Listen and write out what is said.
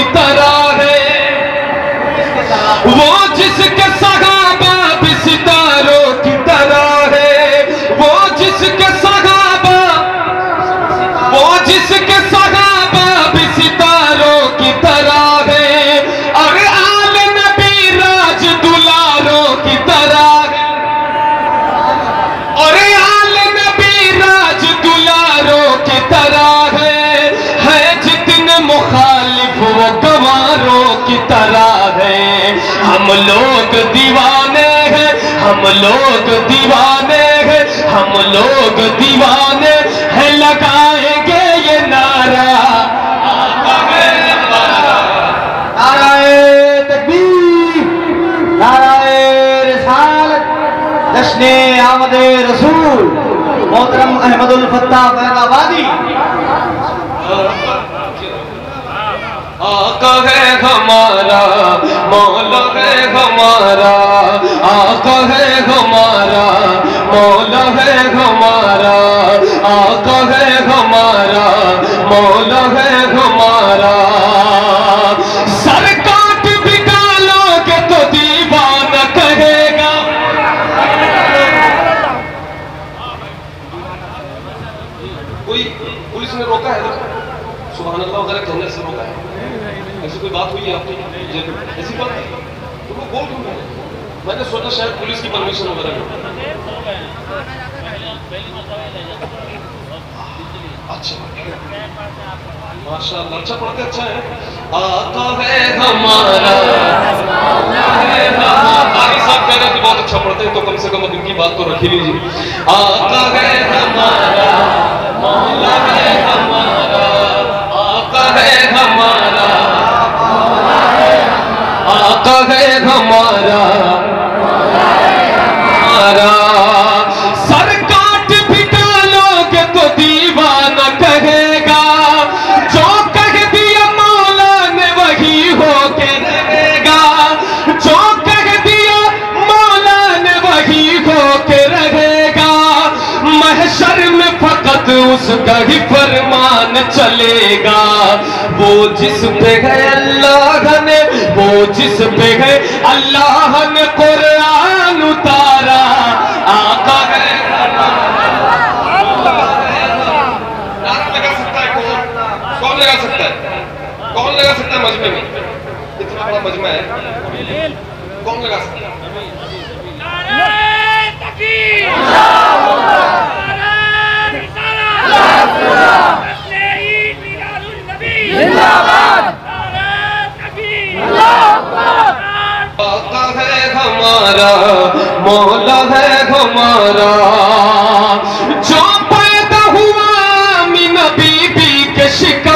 की तरह है, वो जिसके सहाबा भी सितारों की तरह है, वो जिसके सहाबा भी सितारों की तरह है, और आल नबी राज दुलारों की तरह है, और आल नबी राज दुलारों की तरह है जितने मुखालिफ वो गवारों की तरह है। हम लोग दीवाने हैं, हम लोग दीवाने हैं, हम लोग दीवाने हैं, लगाएंगे ये नारा, नाराए तकबीर, नाराए रिसालत, जश्ने आमदे रसूल मोहतरम अहमदुल फत्ताह फैजाबादी। आका है हमारा, मौला है हमारा, आका है हमारा, मौला है हमारा, आका है हमारा, मौला है हमारा। सर काट भी डालोगे तो दीवाना कहेगा, कोई पुलिस ने रोका है, सुभान अल्लाह वगैरह कहने से रोका है, ऐसी कोई बात हुई है आपकी? ऐसी बात नहीं, तो वो बोल क्यों? मैंने सोचा शायद पुलिस की परमिशन वगैरह नहीं। अच्छा माशाअल्लाह, अच्छा पढ़ते, अच्छा है। आका है हमारा, आगे साहब कह रहे हैं कि बहुत अच्छा पढ़ते हैं, तो कम से कम अब इनकी बात तो रख ही लीजिए। आका है हमारा, मौला है हमारा, आका है हमारा, आका है हमारा, हमारा। सर काट भी डालोगे तो दीवाना कहेगा, जो कह दिया मौला ने वही होके रहेगा, जो कह दिया मौला ने वही होके रहेगा। महशर में फकत उसका ही फरमान चलेगा, वो जिस पे है अल्लाह ने, वो जिस पे है अल्लाह ने कुरान उतारा। आका है नारा लगा सकता है कौन लगा सकता है? कौन लगा सकता है? मजमे में इतना बड़ा मजमा है, कौन लगा सकता है? आका है हमारा, मौला है हमारा, जो पैदा हुआ आमीना बीबी के शिकार